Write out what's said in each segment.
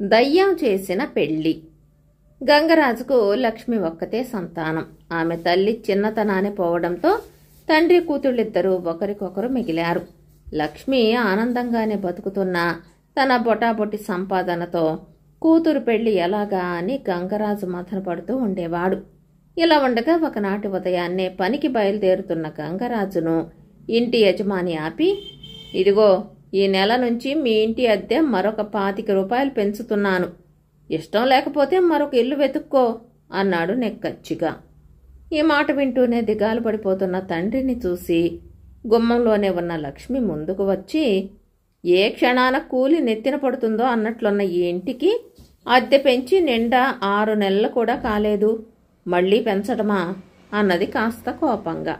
దయ్యం చేసిన పెళ్లి. గంగరాజుకు లక్ష్మి ఒక్కతే సంతానం. ఆమె తల్లి చిన్నతనానే పోవడంతో తండ్రి కూతుళ్ళిద్దరూ ఒకరికొకరు మిగిలారు. లక్ష్మి ఆనందంగానే బతుకుతున్నా తన బొటాబొటి సంపాదనతో కూతురు పెళ్లి ఎలాగా అని గంగరాజు మథనపడుతూ ఉండేవాడు. ఇలా ఉండగా ఒకనాటి ఉదయాన్నే పనికి బయలుదేరుతున్న గంగరాజును ఇంటి యజమాని ఆపి, ఇదిగో, ఈ నెల నుంచి మీ ఇంటి అద్దె మరొక 25 రూపాయలు పెంచుతున్నాను. ఇష్టం లేకపోతే మరొక ఇల్లు వెతుక్కో అన్నాడు నెక్కచ్చిగా. ఈ మాట వింటూనే దిగాలు పడిపోతున్న తండ్రిని చూసి గుమ్మంలోనే ఉన్న లక్ష్మి ముందుకు వచ్చి, ఏ క్షణాన కూలి నెత్తిన పడుతుందో అన్నట్లున్న ఈ ఇంటికి అద్దె పెంచి నిండా 6 నెలలు కూడా కాలేదు, మళ్లీ పెంచడమా అన్నది కాస్త కోపంగా.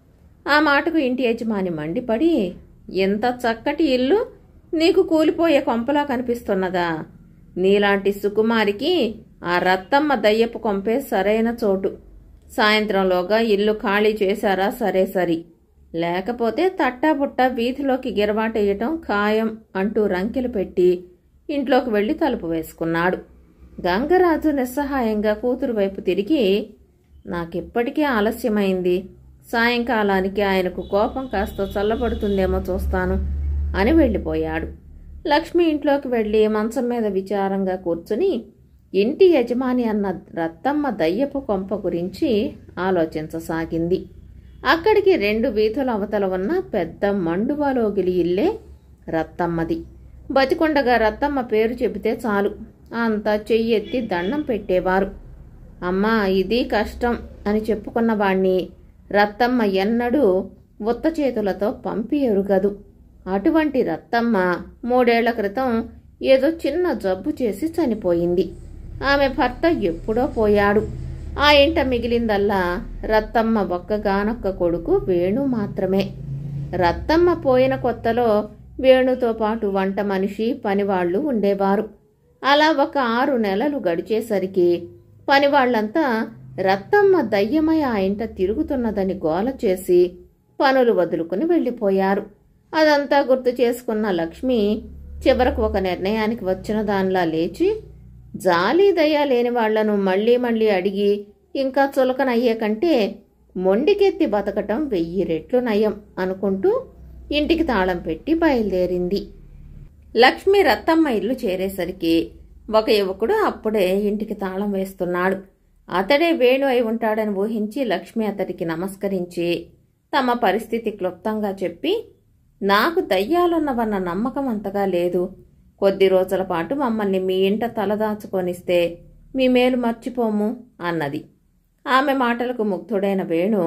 ఆ మాటకు ఇంటి యజమాని మండిపడి, ఎంత చక్కటి ఇల్లు నీకు కూలిపోయే కొంపలా కనిపిస్తున్నదా? నీలాంటి సుకుమారికి ఆ రత్తమ్మ దయ్యపు కొంపే సరైన చోటు. సాయంత్రంలోగా ఇల్లు ఖాళీ చేశారా సరే సరి, లేకపోతే తట్టాబుట్ట వీధిలోకి గిరవాటేయటం ఖాయం అంటూ రంకెలు పెట్టి ఇంట్లోకి వెళ్లి తలుపు వేసుకున్నాడు. గంగరాజు నిస్సహాయంగా కూతురు వైపు తిరిగి, నాకిప్పటికీ ఆలస్యమైంది, సాయంకాలానికి ఆయనకు కోపం కాస్త చల్లబడుతుందేమో చూస్తాను అని వెళ్ళిపోయాడు. లక్ష్మి ఇంట్లోకి వెళ్లి మంచం మీద విచారంగా కూర్చుని ఇంటి యజమాని అన్న రత్తమ్మ దయ్యపు కొంప గురించి ఆలోచించసాగింది. అక్కడికి 2 వీధుల అవతల ఉన్న పెద్ద మండువాలోగిలి ఇల్లే రత్తమ్మది. బతికొండగా రత్తమ్మ పేరు చెబితే చాలు, అంతా చెయ్యెత్తి దండం పెట్టేవారు. అమ్మా, ఇది కష్టం అని చెప్పుకున్న వాణ్ణి రత్తమ్మ ఎన్నడూ ఉత్త చేతులతో పంపి ఎరుగదు. అటువంటి రత్తమ్మ 3 ఏళ్ల క్రితం ఏదో చిన్న జబ్బు చేసి చనిపోయింది. ఆమె భర్త ఎప్పుడో పోయాడు. ఆ ఇంట మిగిలిందల్లా రత్తమ్మ ఒక్కగానొక్క కొడుకు వేణు మాత్రమే. రత్తమ్మ పోయిన కొత్తలో వేణుతో పాటు వంట మనిషి, పనివాళ్లు ఉండేవారు. అలా ఒక 6 నెలలు గడిచేసరికి పనివాళ్లంతా రత్తమ్మ దయ్యమై ఆ ఇంట తిరుగుతున్నదని గోల చేసి పనులు వదులుకుని వెళ్ళిపోయారు. అదంతా గుర్తు చేసుకున్న లక్ష్మి చివరకు ఒక నిర్ణయానికి వచ్చిన దానిలా లేచి, జాలి దయ లేని వాళ్లను మళ్లీ మళ్లీ అడిగి ఇంకా చులకనయ్యే కంటే మొండికెత్తి బతకటం 1000 రెట్లు నయం అనుకుంటూ ఇంటికి తాళం పెట్టి బయలుదేరింది. లక్ష్మి రత్తమ్మ ఇల్లు చేరేసరికి ఒక యువకుడు అప్పుడే ఇంటికి తాళం వేస్తున్నాడు. అతడే వేణు అయి ఉంటాడని ఊహించి లక్ష్మి అతడికి నమస్కరించి తమ పరిస్థితి క్లుప్తంగా చెప్పి, నాకు దయ్యాలున్నవన్న నమ్మకం అంతగా లేదు, కొద్ది రోజుల పాటు మమ్మల్ని మీ ఇంట తలదాచుకొనిస్తే మీ మేలు మర్చిపోము అన్నది. ఆమె మాటలకు ముగ్ధుడైన వేణు,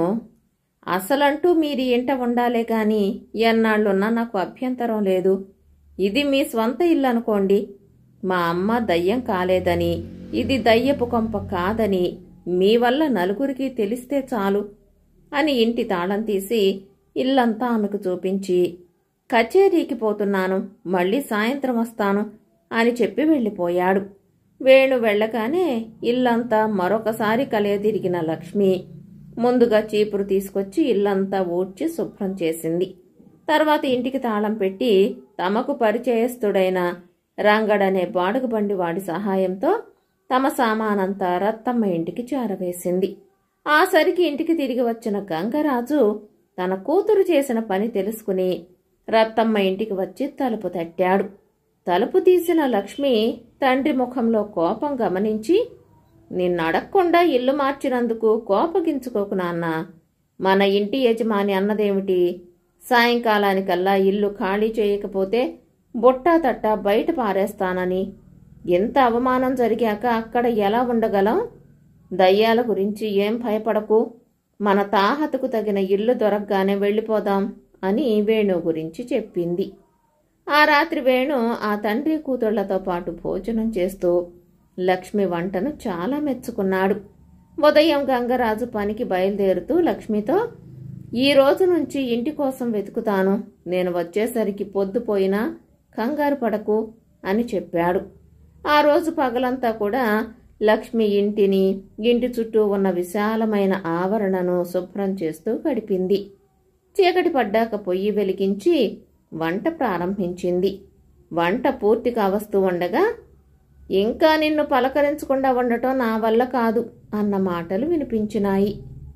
అసలంటూ మీరి ఇంట ఉండాలే గాని ఎన్నాళ్లున్నా నాకు అభ్యంతరం లేదు. ఇది మీ స్వంత ఇల్లు అనుకోండి. మా అమ్మ దయ్యం కాలేదని, ఇది దయ్యపు కొంప కాదని మీ వల్ల నలుగురికి తెలిస్తే చాలు అని ఇంటి తాళం తీసి ఇల్లంతా ఆమెకు చూపించి, కచేరీకి పోతున్నాను, మళ్లీ సాయంత్రం వస్తాను అని చెప్పి వెళ్ళిపోయాడు. వేణు వెళ్ళగానే ఇల్లంతా మరొకసారి కలియదిరిగిన లక్ష్మి ముందుగా చీపురు తీసుకొచ్చి ఇల్లంతా ఊడ్చి శుభ్రం చేసింది. తర్వాత ఇంటికి తాళం పెట్టి తమకు పరిచయస్తుడైన రంగడనే బాడుగు బండి వాడి సహాయంతో తమ సామానంతా రత్తమ్మ ఇంటికి చేరవేసింది. ఆ సరికి ఇంటికి తిరిగి వచ్చిన గంగరాజు తన కూతురు చేసిన పని తెలుసుకుని రత్తమ్మ ఇంటికి వచ్చి తలుపు తట్టాడు. తలుపు తీసిన లక్ష్మి తండ్రి ముఖంలో కోపం గమనించి, నిన్నడక్కుండా ఇల్లు మార్చినందుకు కోపగించుకోకు నాన్న, మన ఇంటి యజమాని అన్నదేమిటి, సాయంకాలానికల్లా ఇల్లు ఖాళీ చేయకపోతే బుట్టా తట్టా బయట పారేస్తానని. ఎంత అవమానం జరిగాక అక్కడ ఎలా ఉండగలం? దయ్యాల గురించి ఏం భయపడకు, మన తాహతకు తగిన ఇల్లు దొరకగానే వెళ్ళిపోదాం అని వేణు గురించి చెప్పింది. ఆ రాత్రి వేణు ఆ తండ్రి కూతుళ్లతో పాటు భోజనం చేస్తూ లక్ష్మి వంటను చాలా మెచ్చుకున్నాడు. ఉదయం గంగరాజు పనికి బయలుదేరుతూ లక్ష్మితో, ఈ రోజు నుంచి ఇంటి కోసం వెతుకుతాను, నేను వచ్చేసరికి పొద్దుపోయినా కంగారు పడకు అని చెప్పాడు. ఆ రోజు పగలంతా కూడా లక్ష్మి ఇంటిని, ఇంటి చుట్టూ ఉన్న విశాలమైన ఆవరణను శుభ్రం చేస్తూ గడిపింది. చీకటి పడ్డాక పొయ్యి వెలిగించి వంట ప్రారంభించింది. వంట పూర్తి కావస్తూ ఉండగా ఇంకా నిన్ను పలకరించకుండా ఉండటం నా వల్ల కాదు అన్న మాటలు వినిపించినాయి.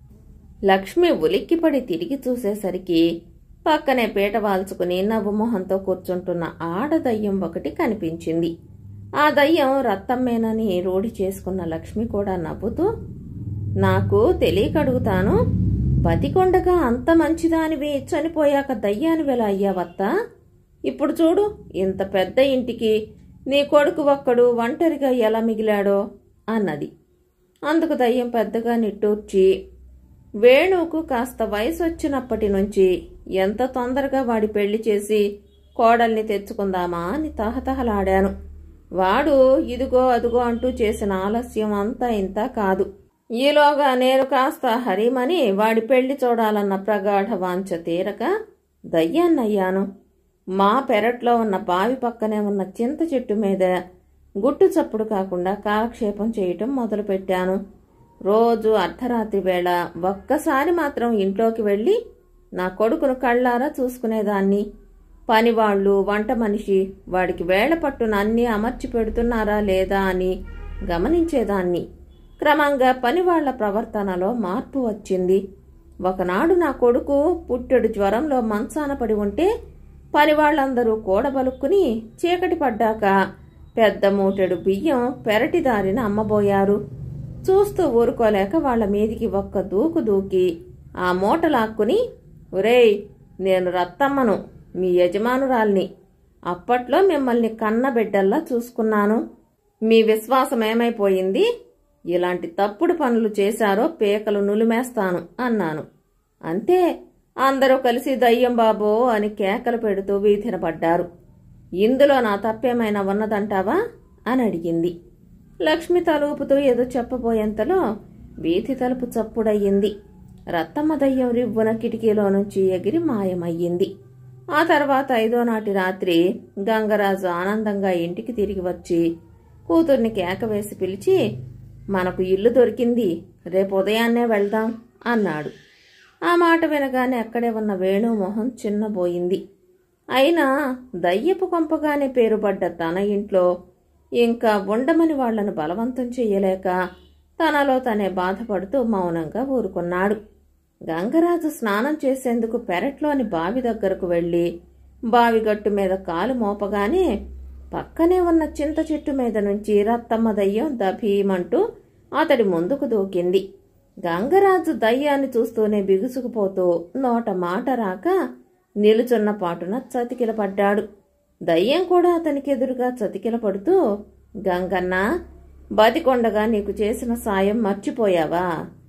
లక్ష్మి ఉలిక్కిపడి తిరిగి చూసేసరికి పక్కనే పీట వాల్చుకుని నవ్వుమొహంతో కూర్చుంటున్న ఆడదయ్యం ఒకటి కనిపించింది. ఆ దయ్యం రత్తమ్మేనని రూఢి చేసుకున్న లక్ష్మి కూడా నవ్వుతూ, నాకు తెలియక అడుగుతాను, బతికొండగా అంత మంచిదానివి చనిపోయాక దయ్యానివెలా అయ్యావత్తా? ఇప్పుడు చూడు, ఇంత పెద్ద ఇంటికి నీ కొడుకు ఒక్కడు ఒంటరిగా ఎలా మిగిలాడో అన్నది. అందుకు దయ్యం పెద్దగా నిట్టూర్చి, వేణువుకు కాస్త వయసు వచ్చినప్పటి నుంచి ఎంత తొందరగా వాడి పెళ్లి చేసి కోడల్ని తెచ్చుకుందామా అని తహతహలాడాను. వాడు ఇదిగో అదుగో అంటూ చేసిన ఆలస్యం అంతా ఇంత కాదు. ఈలోగా నేను కాస్త హరిమని వాడి పెళ్లి చూడాలన్న ప్రగాఢ వాంఛ తీరక దయ్యాన్నయ్యాను. మా పెరట్లో ఉన్న బావి పక్కనే ఉన్న చింత చెట్టు మీద గుట్టు చప్పుడు కాకుండా కాలక్షేపం చేయటం మొదలుపెట్టాను. రోజు అర్ధరాత్రి వేళ ఒక్కసారి మాత్రం ఇంట్లోకి వెళ్ళి నా కొడుకును కళ్ళారా చూసుకునేదాన్ని. పనివాళ్లు, వంట మనిషి వాడికి వేళ పట్టున అన్నీ అమర్చి పెడుతున్నారా లేదా అని గమనించేదాన్ని. క్రమంగా పనివాళ్ల ప్రవర్తనలో మార్పు వచ్చింది. ఒకనాడు నా కొడుకు పుట్టెడు జ్వరంలో మంచాన పడి ఉంటే పనివాళ్లందరూ కూడబలుక్కుని చీకటి పడ్డాక పెద్ద మూటెడు బియ్యం పెరటిదారిన అమ్మబోయారు. చూస్తూ ఊరుకోలేక వాళ్ల మీదికి ఒక్క దూకు దూకి ఆ మూట లాక్కుని, ఒరేయ్, నేను రత్తమ్మను, మీ యజమానురాల్ని. అప్పట్లో మిమ్మల్ని కన్నబిడ్డల్లా చూసుకున్నాను. మీ విశ్వాసం ఏమైపోయింది? ఇలాంటి తప్పుడు పనులు చేశారో పేకలు నులిమేస్తాను అన్నాను. అంతే, అందరూ కలిసి దయ్యం బాబో అని కేకలు పెడుతూ వీధిన పడ్డారు. ఇందులో నా తప్పేమైనా ఉన్నదంటావా అని అడిగింది. లక్ష్మి తలూపుతూ ఏదో చెప్పబోయేంతలో వీధి తలుపు చప్పుడయ్యింది. రత్తమ్మ దయ్యం రివ్వున కిటికీలో నుంచి ఎగిరి మాయమయ్యింది. ఆ తర్వాత 5వ నాటి రాత్రి గంగరాజు ఆనందంగా ఇంటికి తిరిగి వచ్చి కూతుర్ని కేక వేసి పిలిచి, మనకు ఇల్లు దొరికింది, రేపు ఉదయాన్నే వెళ్దాం అన్నాడు. ఆ మాట వినగానే అక్కడే ఉన్న వేణు మొహం చిన్నబోయింది. అయినా దయ్యపు కొంపగానే పేరుపడ్డ తన ఇంట్లో ఇంకా ఉండమని వాళ్లను బలవంతం చెయ్యలేక తనలో తనే బాధపడుతూ మౌనంగా ఊరుకున్నాడు. గంగరాజు స్నానం చేసేందుకు పెరట్లోని బావి దగ్గరకు వెళ్లి బావిగట్టు మీద కాలు మోపగానే పక్కనే ఉన్న చింత చెట్టు మీద నుంచి రత్తమ్మ దయ్యం దభీమంటూ అతడి ముందుకు దూకింది. గంగరాజు దయ్యాన్ని చూస్తూనే బిగుసుకుపోతూ నోట మాట రాక నిలుచున్న పాటున చతికిల పడ్డాడు. దయ్యం కూడా అతనికి ఎదురుగా చతికిల పడుతూ, గంగన్న, బతికొండగా నీకు చేసిన సాయం మర్చిపోయావా?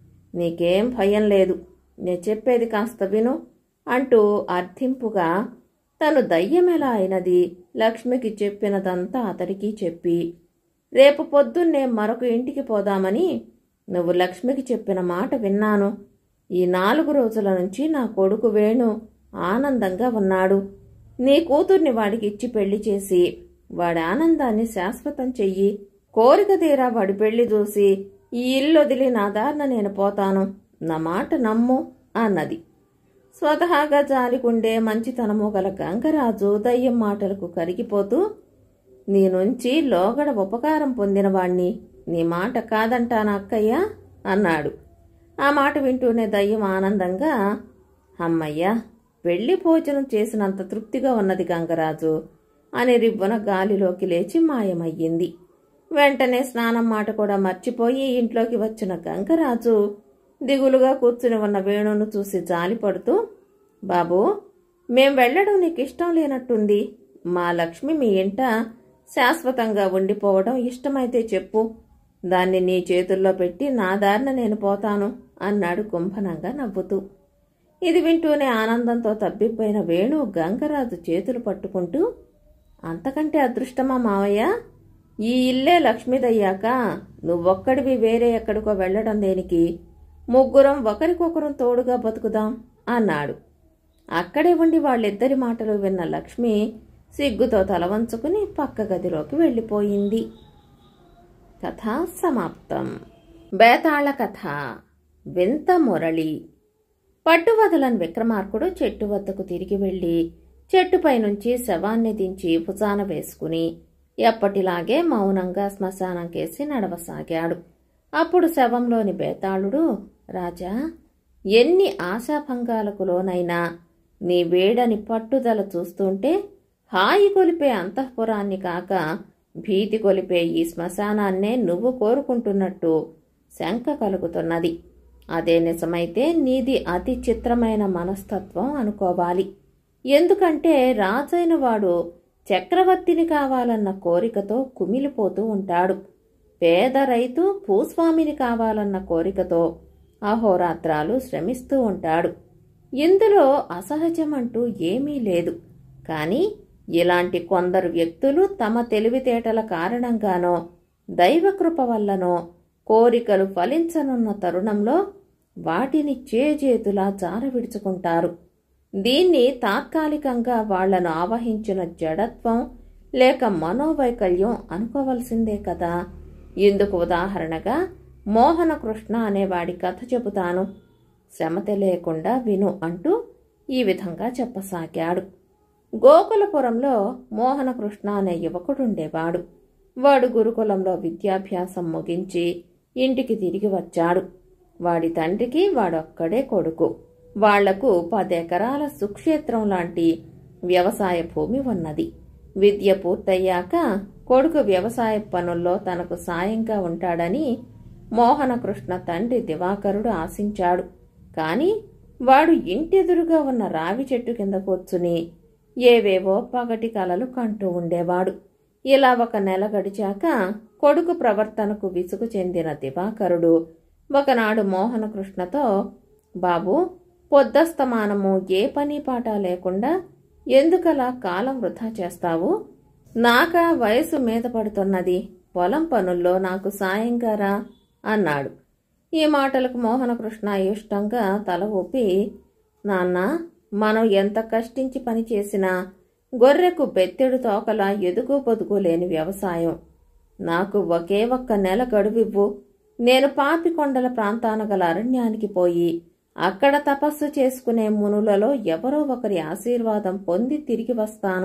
నీకేం భయం లేదు, నే చెప్పేది కాస్త విను అంటూ అర్థింపుగా తను దయ్యమెలా అయినది లక్ష్మికి చెప్పినదంతా అతడికి చెప్పి, రేపు పొద్దున్నే మరొక ఇంటికి పోదామని నువ్వు లక్ష్మికి చెప్పిన మాట విన్నాను. ఈ 4 రోజుల నుంచి నా కొడుకు వేణు ఆనందంగా ఉన్నాడు. నీ కూతుర్ని వాడికి ఇచ్చి పెళ్లి చేసి వాడి ఆనందాన్ని శాశ్వతం చెయ్యి. కోరిక తీరా వాడి పెళ్లి చూసి ఈ ఇల్లు వదిలి నా దారిన నేను పోతాను, నా మాట నమ్ము అన్నది. స్వతహాగా జాలికుండే మంచితనము గల గంగరాజు దయ్యం మాటలకు కరిగిపోతూ, నీ నుంచి లోగడ ఉపకారం పొందినవాణ్ణి, నీ మాట కాదంటానా అక్కయ్య అన్నాడు. ఆ మాట వింటూనే దయ్యం ఆనందంగా, అమ్మయ్యా, పెళ్లి భోజనం చేసినంత తృప్తిగా ఉన్నది గంగరాజు అని రివ్వున గాలిలోకి లేచి మాయమయ్యింది. వెంటనే స్నానం మాట కూడా మర్చిపోయి ఇంట్లోకి వచ్చిన గంగరాజు దిగులుగా కూర్చుని ఉన్న వేణును చూసి జాలిపడుతూ, బాబూ, మేం వెళ్లడం నీకిష్టం లేనట్టుంది. మా లక్ష్మి మీ ఇంట శాశ్వతంగా ఉండిపోవడం ఇష్టమైతే చెప్పు, దాన్ని నీ చేతుల్లో పెట్టి నా దారిన నేను పోతాను అన్నాడు కుంభనంగా నవ్వుతూ. ఇది వింటూనే ఆనందంతో తబ్బిపోయిన వేణు గంగరాజు చేతులు పట్టుకుంటూ, అంతకంటే అదృష్టమా మావయ్య? ఈ ఇల్లే లక్ష్మిదయ్యాక నువ్వొక్కడివి వేరే ఎక్కడికో వెళ్లడం దేనికి? ముగ్గురం ఒకరికొకరం తోడుగా బతుకుదాం అన్నాడు. అక్కడే ఉండి వాళ్ళిద్దరి మాటలు విన్న లక్ష్మి సిగ్గుతో తలవంచుకుని పక్క గదిలోకి వెళ్ళిపోయింది. కథ సమాప్తం. బేతాళ కథ. వింత మురళి. పట్టువదలని విక్రమార్కుడు చెట్టు వద్దకు తిరిగి వెళ్లి చెట్టుపై నుంచి శవాన్ని దించి భుజాన వేసుకుని ఎప్పటిలాగే మౌనంగా శ్మశానం కేసి నడవసాగాడు. అప్పుడు శవంలోని బేతాళుడు, రాజా, ఎన్ని ఆశాభంగాలకు లోనైనా నీ వేడని పట్టుదల చూస్తుంటే హాయి కొలిపే అంతఃపురాన్ని కాక భీతి కొలిపే ఈ శ్మశానాన్నే నువ్వు కోరుకుంటున్నట్టు శంక కలుగుతున్నది. అదే నిజమైతే నీది అతి చిత్రమైన మనస్తత్వం అనుకోవాలి. ఎందుకంటే రాజైన వాడు చక్రవర్తిని కావాలన్న కోరికతో కుమిలిపోతూ ఉంటాడు. పేద రైతు భూస్వామిని కావాలన్న కోరికతో అహోరాత్రాలు శ్రమిస్తూ ఉంటాడు. ఇందులో అసహజమంటూ ఏమీ లేదు. కానీ ఇలాంటి కొందరు వ్యక్తులు తమ తెలివితేటల కారణంగానో దైవకృప వల్లనో కోరికలు ఫలించనున్న తరుణంలో వాటిని చేజేతులా జారవిడుచుకుంటారు. దీన్ని తాత్కాలికంగా వాళ్లను ఆవహించిన జడత్వం లేక మనోవైకల్యం అనుకోవలసిందే కదా. ఇందుకు ఉదాహరణగా మోహనకృష్ణ అనేవాడి కథ చెబుతాను, శ్రమ తెలియకుండా విను అంటూ ఈ విధంగా చెప్పసాగాడు. గోకులపురంలో మోహనకృష్ణ అనే యువకుడుండేవాడు. వాడు గురుకులంలో విద్యాభ్యాసం ముగించి ఇంటికి తిరిగి వచ్చాడు. వాడి తండ్రికి వాడొక్కడే కొడుకు. వాళ్లకు 10 ఎకరాల సుక్షేత్రం లాంటి వ్యవసాయ భూమి ఉన్నది. విద్య పూర్తయ్యాక కొడుకు వ్యవసాయ పనుల్లో తనకు సాయంగా ఉంటాడని మోహనకృష్ణ తండ్రి దివాకరుడు ఆశించాడు. కాని వాడు ఇంటెదురుగా ఉన్న రావి చెట్టు కింద కూర్చుని ఏవేవో పగటి కలలు కంటూ ఉండేవాడు. ఇలా 1 నెల గడిచాక కొడుకు ప్రవర్తనకు విసుగు చెందిన దివాకరుడు ఒకనాడు మోహనకృష్ణతో, బాబూ, పొద్దస్తమానము ఏ పని పాట లేకుండా ఎందుకలా కాలం వృధా చేస్తావు? నాకా వయసు మీద పడుతున్నది, పొలం పనుల్లో నాకు సాయంగా రా అన్నాడు. ఈ మాటలకు మోహనకృష్ణ ఇష్టంగా తల ఊపి, నాన్న, మనం ఎంత కష్టించి పని చేసినా గొర్రెకు బెత్తెడు తోకలా ఎదుగు పొదుగు లేని వ్యవసాయం. నాకు ఒకే 1 నెల గడువివ్వు. నేను పాపికొండల ప్రాంతాన గల అరణ్యానికి పోయి అక్కడ తపస్సు చేసుకునే మునులలో ఎవరో ఒకరి ఆశీర్వాదం పొంది తిరిగి వస్తాను.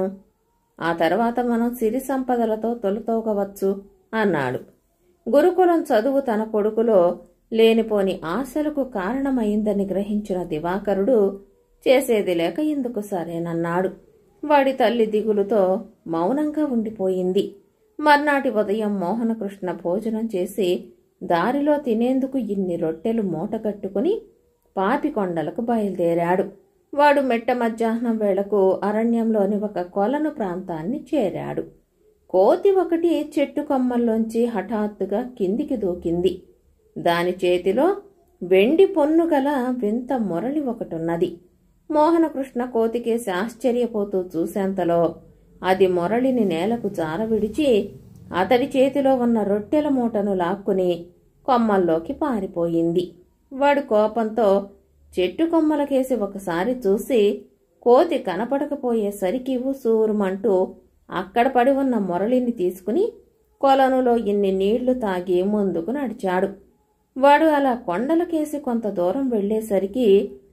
ఆ తర్వాత మనం సిరి సంపదలతో తొలతూగవచ్చు అన్నాడు. గురుకులం చదువు తన కొడుకులో లేనిపోని ఆశలకు కారణమైందని గ్రహించిన దివాకరుడు చేసేది లేక ఇందుకు సరేనన్నాడు. వాడి తల్లి దిగులుతో మౌనంగా ఉండిపోయింది. మర్నాటి ఉదయం మోహనకృష్ణ భోజనం చేసి దారిలో తినేందుకు ఇన్ని రొట్టెలు మూటగట్టుకుని పాపికొండలకు బయలుదేరాడు. వాడు మెట్ట మధ్యాహ్నం వేళకు అరణ్యంలోని ఒక కొలను ప్రాంతాన్ని చేరాడు. కోతి ఒకటి చెట్టు కొమ్మల్లోంచి హఠాత్తుగా కిందికి దూకింది. దాని చేతిలో వెండి పొన్నుగల వింత మురళి ఒకటున్నది. మోహనకృష్ణ కోతికేసి ఆశ్చర్యపోతూ చూసేంతలో అది మురళిని నేలకు జారవిడిచి అతడి చేతిలో ఉన్న రొట్టెల మూటను లాక్కుని కొమ్మల్లోకి పారిపోయింది. వాడు కోపంతో చెట్టు కొమ్మలకేసి ఒకసారి చూసి కోతి కనపడకపోయేసరికి ఉసూరుమంటూ అక్కడ పడి ఉన్న మురళిని తీసుకుని కొలనులో ఇన్ని నీళ్లు తాగి ముందుకు నడిచాడు. వాడు అలా కొండలకేసి కొంత దూరం వెళ్లేసరికి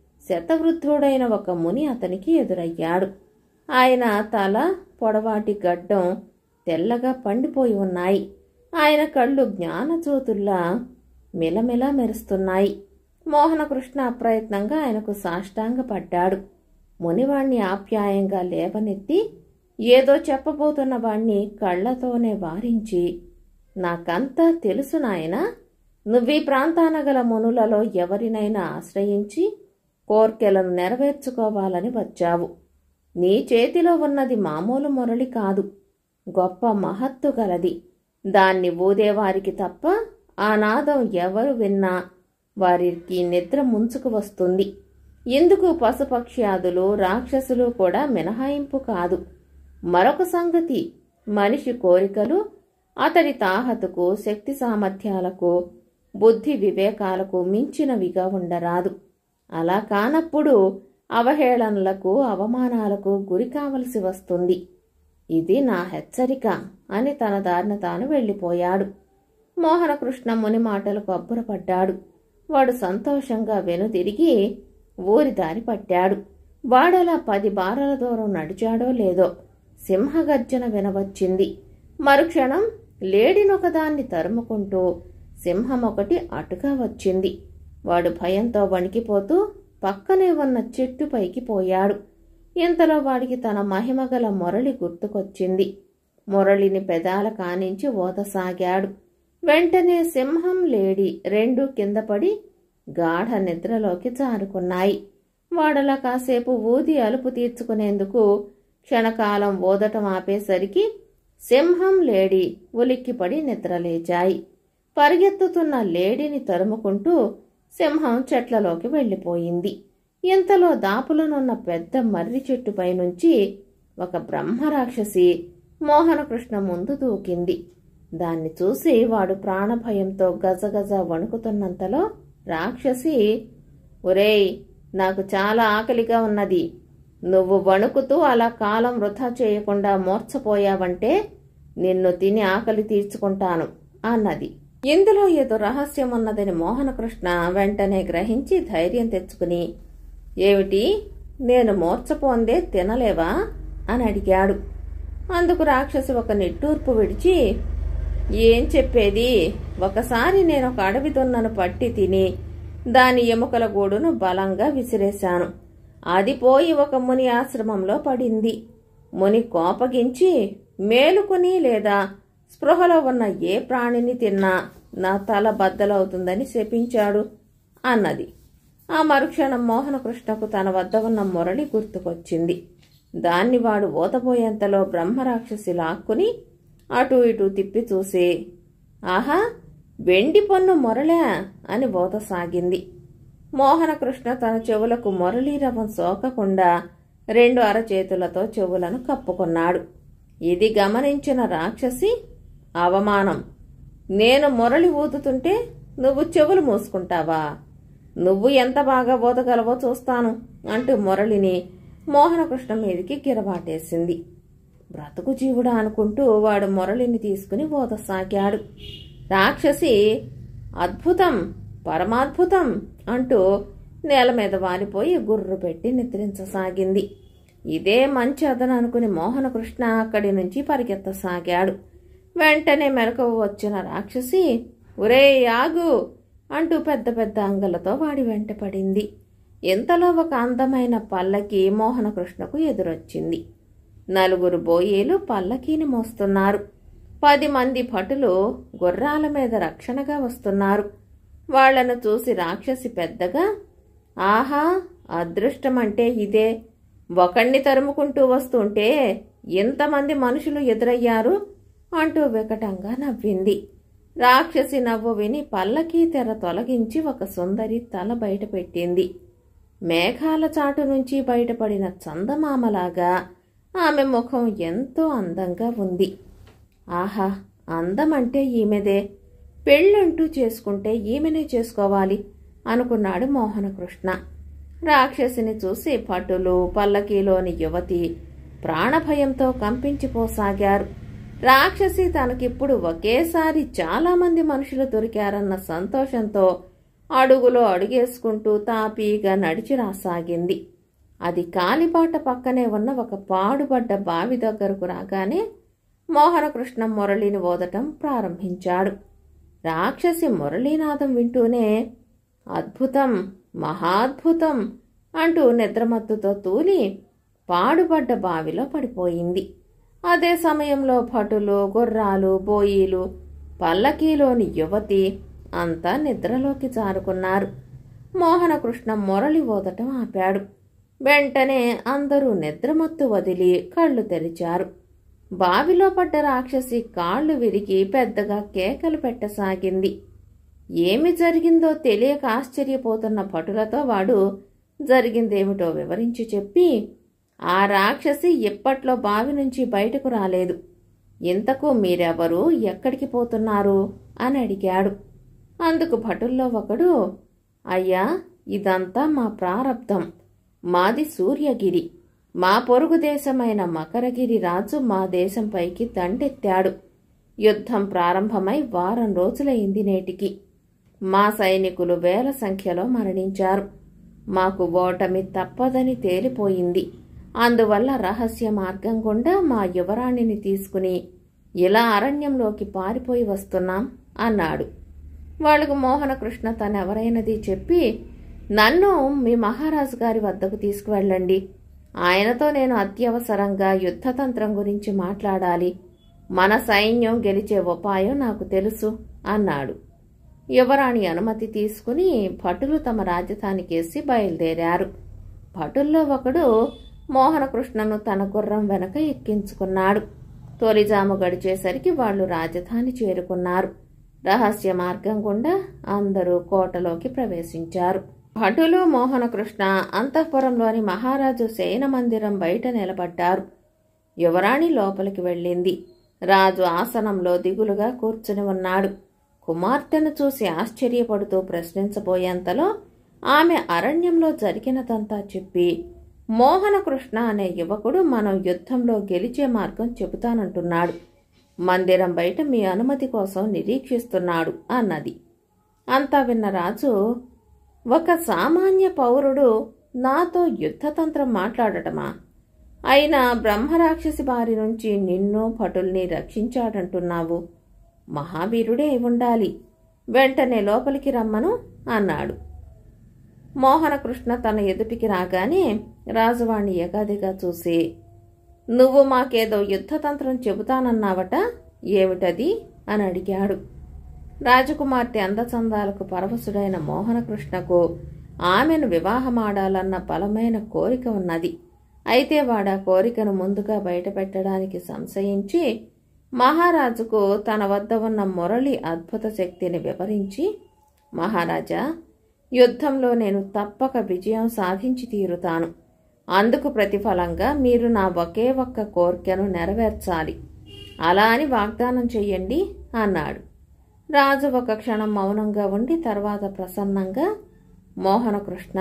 శతవృద్ధుడైన ఒక ముని అతనికి ఎదురయ్యాడు. ఆయన తల, పొడవాటి గడ్డం తెల్లగా పండిపోయి ఉన్నాయి. ఆయన కళ్ళు జ్ఞానజ్యోతుల్లా మిలమిలా మెరుస్తున్నాయి. మోహనకృష్ణ అప్రయత్నంగా ఆయనకు సాష్టాంగపడ్డాడు. మునివాణ్ణి ఆప్యాయంగా లేవనెత్తి ఏదో చెప్పబోతున్న వాణ్ణి కళ్లతోనే వారించి, నాకంతా తెలుసు నాయనా, నువ్వీ ప్రాంతాన గల మునులలో ఎవరినైనా ఆశ్రయించి కోర్కెలను నెరవేర్చుకోవాలని వచ్చావు. నీ చేతిలో ఉన్నది మామూలు మురళి కాదు, గొప్ప మహత్తు గలది. దాన్ని ఊదేవారికి తప్ప ఆ నాదం ఎవరు విన్నా వారికి నిద్ర ముంచుకు వస్తుంది. ఇందుకు పశుపక్ష్యాదులు, రాక్షసులు కూడా మినహాయింపు కాదు. మరొక సంగతి, మనిషి కోరికలు అతడి తాహతుకు, శక్తి సామర్థ్యాలకు, బుద్ధి వివేకాలకు మించినవిగా ఉండరాదు. అలా కానప్పుడు అవహేళనలకు, అవమానాలకు గురి కావలసి వస్తుంది. ఇది నా హెచ్చరిక అని తన దారిన తాను వెళ్ళిపోయాడు. మోహనకృష్ణ ముని మాటలకు అబ్బురపడ్డాడు. వాడు సంతోషంగా వెనుదిరిగి ఊరి దారి పట్టాడు. వాడలా 10 బారల దూరం నడిచాడో లేదో సింహగర్జన వినవచ్చింది. మరుక్షణం లేడినొకదాన్ని తరుముకుంటూ సింహం ఒకటి అటుగా వచ్చింది. వాడు భయంతో వణికిపోతూ పక్కనే ఉన్న చెట్టుపైకి పోయాడు. ఇంతలో వాడికి తన మహిమగల మురళి గుర్తుకొచ్చింది. మురళిని పెదాల కానించి ఊదసాగాడు. వెంటనే సింహం, లేడి రెండూ కిందపడి గాఢ నిద్రలోకి జారుకున్నాయి. వాడలా కాసేపు ఊది అలుపు తీర్చుకునేందుకు క్షణకాలం ఊదటం ఆపేసరికి సింహం, లేడి ఉలిక్కిపడి నిద్రలేచాయి. పరిగెత్తుతున్న లేడిని తరుముకుంటూ సింహం చెట్లలోకి వెళ్లిపోయింది. ఇంతలో దాపులనున్న పెద్ద మర్రి చెట్టుపై నుంచి ఒక బ్రహ్మరాక్షసి మోహనకృష్ణ ముందు దూకింది. దాన్ని చూసి వాడు ప్రాణభయంతో గజగజ వణుకుతున్నంతలో రాక్షసి, ఒరేయ్, నాకు చాలా ఆకలిగా ఉన్నది. నువ్వు వణుకుతూ అలా కాలం వృధా చేయకుండా మూర్ఛపోయావంటే నిన్ను తిని ఆకలి తీర్చుకుంటాను అన్నది. ఇందులో ఏదో రహస్యం ఉన్నదని మోహనకృష్ణ వెంటనే గ్రహించి ధైర్యం తెచ్చుకుని, ఏమిటి, నేను మూర్ఛపోందే తినలేవా అని అడిగాడు. అందుకు రాక్షసి ఒక నిట్టూర్పు విడిచి, ఏం చెప్పేది, ఒకసారి నేను ఒక అడవి దున్నను పట్టి తిని దాని ఎముకల గూడును బలంగా విసిరేశాను. అది పోయి ఒక ముని ఆశ్రమంలో పడింది. ముని కోపగించి మేలుకుని లేదా స్పృహలో ఉన్న ఏ ప్రాణిని తిన్నా నా తల బద్దలవుతుందని శపించాడు అన్నది. ఆ మరుక్షణం మోహనకృష్ణకు తన వద్ద ఉన్న మురళి గుర్తుకొచ్చింది. దాన్ని వాడు ఊతపోయేంతలో బ్రహ్మరాక్షసి లాక్కుని అటూ ఇటూ తిప్పి చూసి, ఆహా, వెండి పన్ను మురళా అని ఊతసాగింది. మోహనకృష్ణ తన చెవులకు మురళీరవం సోకకుండా రెండు అరచేతులతో చెవులను కప్పుకున్నాడు. ఇది గమనించిన రాక్షసి, అవమానం, నేను మురళి ఊదుతుంటే నువ్వు చెవులు మూసుకుంటావా? నువ్వు ఎంత బాగా ఊదగలవో చూస్తాను అంటూ మురళిని మోహనకృష్ణ మీదికి గిరబాటేసింది. బ్రతుకు జీవుడా అనుకుంటూ వాడు మురళిని తీసుకుని ఊదసాగాడు. రాక్షసి, అద్భుతం, పరమాద్భుతం అంటూ నేల మీద వాలిపోయి గుర్రు పెట్టి నిద్రించసాగింది. ఇదే మంచి అదను అనుకుని మోహనకృష్ణ అక్కడి నుంచి పరిగెత్తసాగాడు. వెంటనే మెలకువ వచ్చిన రాక్షసి, ఒరేయ్, ఆగు అంటూ పెద్ద పెద్ద అంగలతో వాడి వెంట పడింది. ఇంతలో ఒక అందమైన పల్లకి మోహనకృష్ణకు ఎదురొచ్చింది. 4 బోయేలు పల్లకీని మోస్తున్నారు. 10 మంది భటులు గుర్రాల మీద రక్షణగా వస్తున్నారు. వాళ్లను చూసి రాక్షసి పెద్దగా, ఆహా, అదృష్టమంటే ఇదే, ఒకణ్ణి తరుముకుంటూ వస్తుంటే ఎంతమంది మనుషులు ఎదురయ్యారు అంటూ వికటంగా నవ్వింది. రాక్షసి నవ్వు విని పల్లకీ తెర తొలగించి ఒక సుందరి తల బయటపెట్టింది. మేఘాల చాటు నుంచి బయటపడిన చందమామలాగా ఆమె ముఖం ఎంతో అందంగా ఉంది. ఆహా, అందమంటే ఈమెదే, పెళ్ళంటూ చేసుకుంటే ఈమెనే చేసుకోవాలి అనుకున్నాడు మోహనకృష్ణ. రాక్షసిని చూసి భటులు, పల్లకీలోని యువతి ప్రాణభయంతో కంపించిపోసాగారు. రాక్షసి తనకిప్పుడు ఒకేసారి చాలామంది మనుషులు దొరికారన్న సంతోషంతో అడుగులో అడుగేసుకుంటూ తాపీగా నడిచి రాసాగింది. అది కాలిబాట పక్కనే ఉన్న ఒక పాడుబడ్డ బావి దగ్గరకు రాగానే మోహనకృష్ణ మురళిని ఊదటం ప్రారంభించాడు. రాక్షసి మురళీనాదం వింటూనే అద్భుతం, మహాద్భుతం అంటూ నిద్రమత్తుతో తూలి పాడుబడ్డ బావిలో పడిపోయింది. అదే సమయంలో భటులు, గుర్రాలు, బోయీలు, పల్లకీలోని యువతి అంతా నిద్రలోకి జారుకున్నారు. మోహనకృష్ణ మురళి ఊదటం ఆపాడు. వెంటనే అందరూ నిద్రమత్తు వదిలి కళ్ళు తెరిచారు. బావిలో పడ్డ రాక్షసి కాళ్లు విరిగి పెద్దగా కేకలు పెట్టసాగింది. ఏమి జరిగిందో తెలియక ఆశ్చర్యపోతున్న భటులతో వాడు జరిగిందేమిటో వివరించి చెప్పి, ఆ రాక్షసి ఇప్పట్లో బావి నుంచి బయటకు రాలేదు. ఇంతకు మీరెవరు, ఎక్కడికి పోతున్నారు అని అడిగాడు. అందుకు భటుల్లో ఒకడు, అయ్యా, ఇదంతా మా ప్రారబ్ధం. మాది సూర్యగిరి. మా పొరుగు దేశమైన మకరగిరి రాజు మా దేశంపైకి దండెత్తాడు. యుద్ధం ప్రారంభమై వారం రోజులైంది నేటికి. మా సైనికులు వేల సంఖ్యలో మరణించారు. మాకు ఓటమి తప్పదని తేలిపోయింది. అందువల్ల రహస్య మార్గం గుండా మా యువరాణిని తీసుకుని ఇలా అరణ్యంలోకి పారిపోయి వస్తున్నాం అన్నాడు. వాళ్లకు మోహనకృష్ణ తనెవరైనది చెప్పి, నన్ను మీ మహారాజు గారి వద్దకు తీసుకువెళ్ళండి. ఆయనతో నేను అత్యవసరంగా యుద్ధతంత్రం గురించి మాట్లాడాలి. మన సైన్యం గెలిచే ఉపాయం నాకు తెలుసు అన్నాడు. యువరాణి అనుమతి తీసుకుని భటులు తమ రాజధానికేసి బయలుదేరారు. భటుల్లో ఒకడు మోహనకృష్ణను తన గుర్రం వెనక ఎక్కించుకున్నాడు. తొలిజాము గడిచేసరికి వాళ్లు రాజధాని చేరుకున్నారు. రహస్య మార్గం గుండా అందరూ కోటలోకి ప్రవేశించారు. భటులు మోహనకృష్ణ అంతఃపురంలోని మహారాజు శయన మందిరం బయట నిలబడ్డారు. యువరాణి లోపలికి వెళ్ళింది. రాజు ఆసనంలో దిగులుగా కూర్చుని ఉన్నాడు. కుమార్తెను చూసి ఆశ్చర్యపడుతూ ప్రశ్నించబోయేంతలో ఆమె అరణ్యంలో జరిగినదంతా చెప్పి, మోహనకృష్ణ అనే యువకుడు మనం యుద్ధంలో గెలిచే మార్గం చెబుతానంటున్నాడు. మందిరం బయట మీ అనుమతి కోసం నిరీక్షిస్తున్నాడు అన్నది. అంతా విన్న రాజు, ఒక సామాన్య పౌరుడు నాతో యుద్ధతంత్రం మాట్లాడటమా? అయినా బ్రహ్మరాక్షసి బారి నుంచి నిన్ను భటుల్ని రక్షించాడంటున్నావు. మహావీరుడే ఉండాలి. వెంటనే లోపలికి రమ్మను అన్నాడు. మోహనకృష్ణ తన ఎదుటికి రాగానే రాజువాణ్ణి ఎగాదిగా చూసి, నువ్వు మాకేదో యుద్ధతంత్రం చెబుతానన్నావట, ఏమిటది అని అడిగాడు. రాజకుమార్తె అందచందాలకు పరవశుడైన మోహనకృష్ణకు ఆమెను వివాహమాడాలన్న బలమైన కోరిక ఉన్నది. అయితే వాడా కోరికను ముందుగా బయటపెట్టడానికి సంశయించి మహారాజుకు తన వద్ద ఉన్న మురళి అద్భుత శక్తిని వివరించి, మహారాజా, యుద్ధంలో నేను తప్పక విజయం సాధించి తీరుతాను. అందుకు ప్రతిఫలంగా మీరు నా ఒకే ఒక్క కోరికను నెరవేర్చాలి. అలా అని వాగ్దానం చెయ్యండి అన్నాడు. రాజు ఒక క్షణం మౌనంగా ఉండి తర్వాత ప్రసన్నంగా, మోహనకృష్ణ,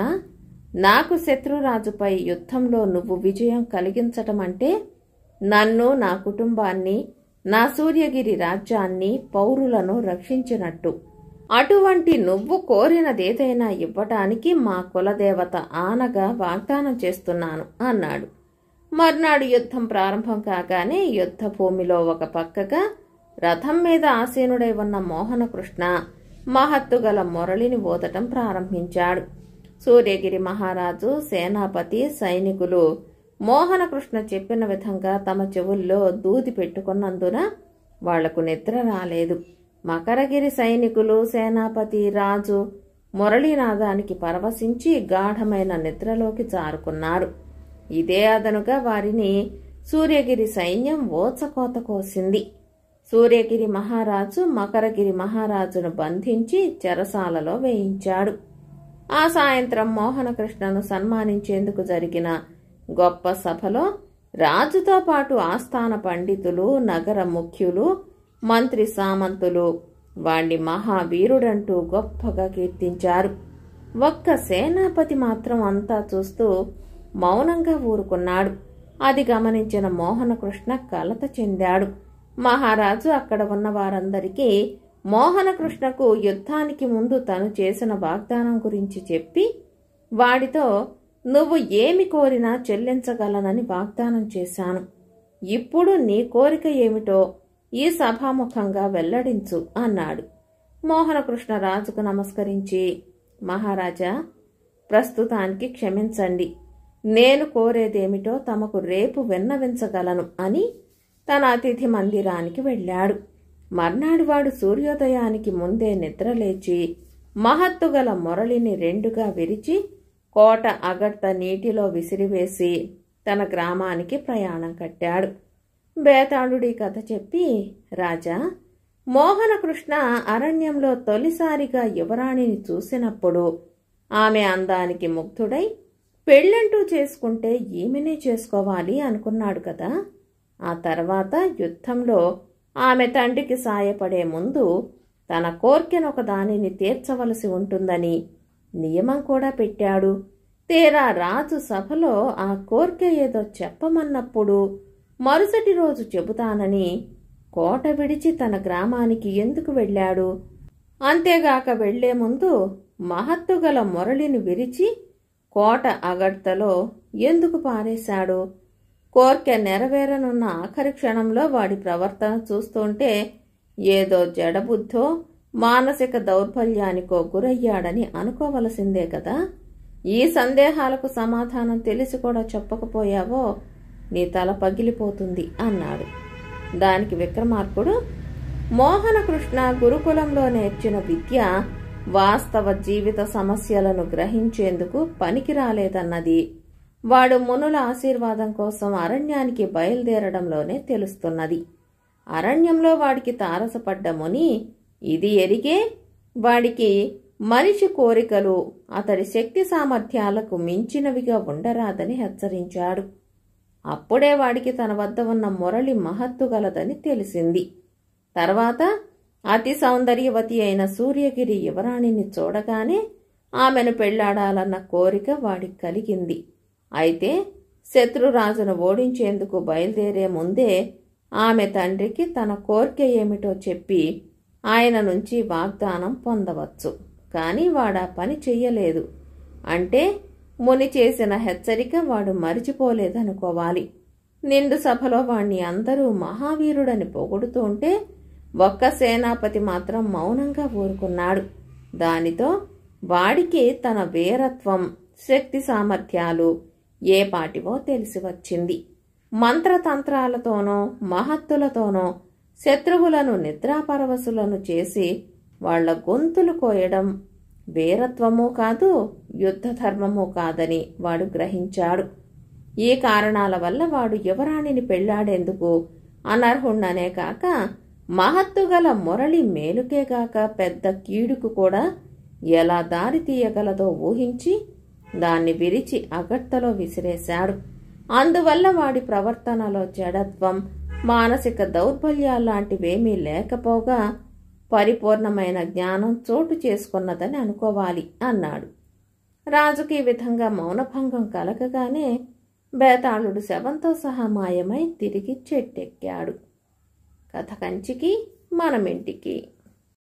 నాకు శత్రురాజుపై యుద్ధంలో నువ్వు విజయం కలిగించటం అంటే నన్ను, నా కుటుంబాన్ని, నా సూర్యగిరి రాజ్యాన్ని, పౌరులను రక్షించినట్టు. అటువంటి నువ్వు కోరినదేదైనా ఇవ్వటానికి మా కులదేవత ఆనగా వాగ్దానం చేస్తున్నాను అన్నాడు. మర్నాడు యుద్ధం ప్రారంభం కాగానే యుద్ధ భూమిలో ఒక పక్కగా రథం మీద ఆసీనుడై ఉన్న మోహనకృష్ణ మహత్తుగల మురళిని ఊదటం ప్రారంభించాడు. సూర్యగిరి మహారాజు, సేనాపతి, సైనికులు మోహనకృష్ణ చెప్పిన విధంగా తమ చెవుల్లో దూది పెట్టుకున్నందున వాళ్లకు నిద్ర రాలేదు. మకరగిరి సైనికులు, సేనాపతి, రాజు మురళీనాదానికి పరవశించి గాఢమైన నిద్రలోకి జారుకున్నారు. ఇదే అదనుగా వారిని సూర్యగిరి సైన్యం ఓచకోత కోసింది. సూర్యగిరి మహారాజు మకరగిరి మహారాజును బంధించి చెరసాలలో వేయించాడు. ఆ సాయంత్రం మోహనకృష్ణను సన్మానించేందుకు జరిగిన గొప్ప సభలో రాజుతో పాటు ఆస్థాన పండితులు, నగర ముఖ్యులు, మంత్రి సామంతులు వాణ్ణి మహావీరుడంటూ గొప్పగా కీర్తించారు. ఒక్క సేనాపతి మాత్రం అంతా చూస్తూ మౌనంగా ఊరుకున్నాడు. అది గమనించిన మోహనకృష్ణ కలత చెందాడు. మహారాజు అక్కడ ఉన్న వారందరికీ మోహనకృష్ణకు యుద్ధానికి ముందు తను చేసిన వాగ్దానం గురించి చెప్పి, వాడితో నువ్వు ఏమి కోరినా చెల్లించగలనని వాగ్దానం చేశాను. ఇప్పుడు నీ కోరిక ఏమిటో ఈ సభాముఖంగా వెల్లడించు అన్నాడు. మోహనకృష్ణ రాజుకు నమస్కరించి, మహారాజా, ప్రస్తుతానికి క్షమించండి. నేను కోరేదేమిటో తమకు రేపు విన్నవించగలను అని తన అతిథి మందిరానికి వెళ్ళాడు. మర్నాడు వాడు సూర్యోదయానికి ముందే నిద్రలేచి మహత్తుగల మురళిని రెండుగా విరిచి కోట అగడ్త నీటిలో విసిరివేసి తన గ్రామానికి ప్రయాణం కట్టాడు. బేతాళుడి కథ చెప్పి, రాజా, మోహనకృష్ణ అరణ్యంలో తొలిసారిగా యువరాణిని చూసినప్పుడు ఆమె అందానికి ముగ్ధుడై పెళ్ళంటూ చేసుకుంటే ఈమెనే చేసుకోవాలి అనుకున్నాడు కదా. ఆ తర్వాత యుద్ధంలో ఆమె తండ్రికి సాయపడే ముందు తన కోర్కెనొక దానిని తీర్చవలసి ఉంటుందని నియమం కూడా పెట్టాడు. తీరా రాజు సభలో ఆ కోర్కె ఏదో చెప్పమన్నప్పుడు మరుసటి రోజు చెబుతానని కోట విడిచి తన గ్రామానికి ఎందుకు వెళ్ళాడు? అంతేగాక వెళ్లే ముందు మహత్తుగల మురళిని విరిచి కోట అగడ్తలో ఎందుకు పారేశాడు? కోర్కె నెరవేరనున్న ఆఖరి క్షణంలో వాడి ప్రవర్తన చూస్తుంటే ఏదో జడబుద్ధో మానసిక దౌర్బల్యానికో గురయ్యాడని అనుకోవలసిందే కదా. ఈ సందేహాలకు సమాధానం తెలిసి కూడా చెప్పకపోయావో నీ తల పగిలిపోతుంది అన్నాడు. దానికి విక్రమార్కుడు, మోహనకృష్ణ గురుకులంలో నేర్చిన విద్య వాస్తవ జీవిత సమస్యలను గ్రహించేందుకు పనికి రాలేదన్నది వాడు మునుల ఆశీర్వాదం కోసం అరణ్యానికి బయలుదేరడంలోనే తెలుస్తున్నది. అరణ్యంలో వాడికి తారసపడ్డ ముని ఇది ఎరిగే వాడికి మనిషి కోరికలు అతడి శక్తి సామర్థ్యాలకు మించినవిగా ఉండరాదని హెచ్చరించాడు. అప్పుడే వాడికి తన వద్ద ఉన్న మురళి మహత్తు గలదని తెలిసింది. తర్వాత అతి సౌందర్యవతి అయిన సూర్యగిరి యువరాణిని చూడగానే ఆమెను పెళ్లాడాలన్న కోరిక వాడికి కలిగింది. అయితే శత్రురాజును ఓడించేందుకు బయలుదేరే ముందే ఆమె తండ్రికి తన కోరిక ఏమిటో చెప్పి ఆయన నుంచి వాగ్దానం పొందవచ్చు. కానీ వాడా పని చెయ్యలేదు అంటే ముని చేసిన హెచ్చరిక వాడు మరిచిపోలేదనుకోవాలి. నిండు సభలో వాణ్ణి అందరూ మహావీరుడని పొగుడుతుంటే ఒక్క సేనాపతి మాత్రం మౌనంగా ఊరుకున్నాడు. దానితో వాడికి తన వీరత్వం శక్తి సామర్థ్యాలు ఏ పాటివో తెలిసి వచ్చింది. మంత్రతంత్రాలతోనో మహత్తులతోనో శత్రువులను నిద్రాపరవశులను చేసి వాళ్ల గొంతులు కోయడం వీరత్వమూ కాదు, యుద్ధ ధర్మమూ కాదని వాడు గ్రహించాడు. ఈ కారణాల వల్ల వాడు యువరాణిని పెళ్లాడేందుకు అనర్హుణ్ణనే కాక మహత్తుగల మురళి మేలుకేగాక పెద్ద కీడుకు కూడా ఎలా దారి తీయగలదో ఊహించి దాన్ని విరిచి అగట్టలో విసిరేశాడు. అందువల్ల వాడి ప్రవర్తనలో జడత్వం మానసిక దౌర్బల్యాలాంటివేమీ లేకపోగా పరిపూర్ణమైన జ్ఞానం చోటు చేసుకున్నదని అనుకోవాలి అన్నాడు. రాజుకి ఈ విధంగా మౌనభంగం కలగగానే బేతాళుడు శవంతో సహా మాయమై తిరిగి చెట్టెక్కాడు. కథ కంచికి మనమింటికి.